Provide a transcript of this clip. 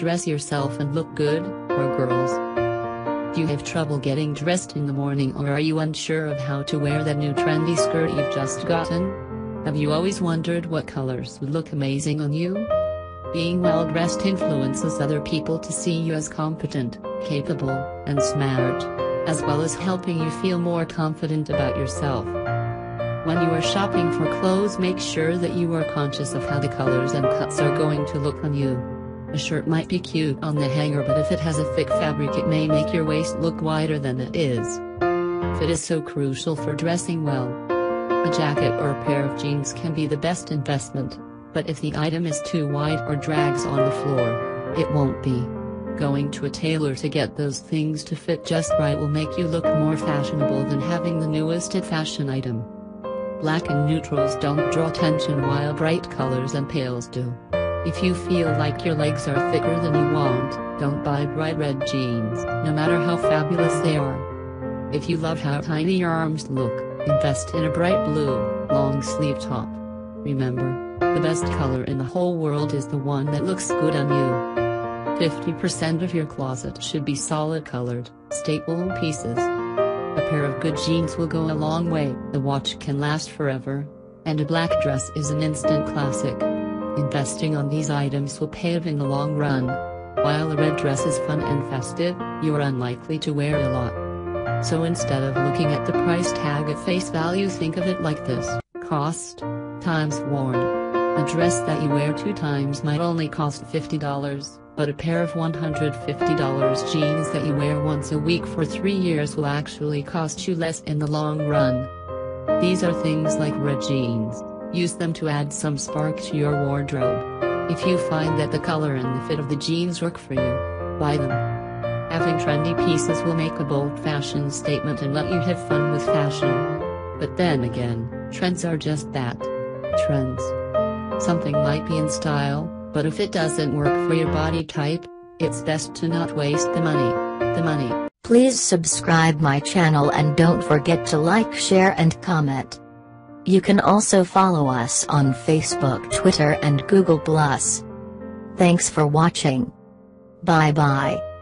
dress yourself and look good, or girls? Do you have trouble getting dressed in the morning, or are you unsure of how to wear that new trendy skirt you've just gotten? Have you always wondered what colors would look amazing on you? Being well dressed influences other people to see you as competent, capable, and smart, as well as helping you feel more confident about yourself. When you are shopping for clothes, make sure that you are conscious of how the colors and cuts are going to look on you. A shirt might be cute on the hanger, but if it has a thick fabric it may make your waist look wider than it is. Fit is so crucial for dressing well. A jacket or a pair of jeans can be the best investment, but if the item is too wide or drags on the floor, it won't be. Going to a tailor to get those things to fit just right will make you look more fashionable than having the newest fashion item. Black and neutrals don't draw attention while bright colors and pales do. If you feel like your legs are thicker than you want, don't buy bright red jeans, no matter how fabulous they are. If you love how tiny your arms look, invest in a bright blue, long-sleeve top. Remember, the best color in the whole world is the one that looks good on you. 50% of your closet should be solid-colored, staple pieces. A pair of good jeans will go a long way, the watch can last forever, and a black dress is an instant classic. Investing on these items will pay off in the long run. While a red dress is fun and festive, you are unlikely to wear it a lot. So instead of looking at the price tag at face value, think of it like this: cost times worn. A dress that you wear 2 times might only cost $50, but a pair of $150 jeans that you wear once a week for 3 years will actually cost you less in the long run. These are things like red jeans. Use them to add some spark to your wardrobe. If you find that the color and the fit of the jeans work for you, buy them. Having trendy pieces will make a bold fashion statement and let you have fun with fashion. But then again, trends are just that. Trends. Something might be in style, but if it doesn't work for your body type, it's best to not waste the money. Please subscribe my channel and don't forget to like, share and comment. You can also follow us on Facebook, Twitter and Google+. Thanks for watching. Bye bye.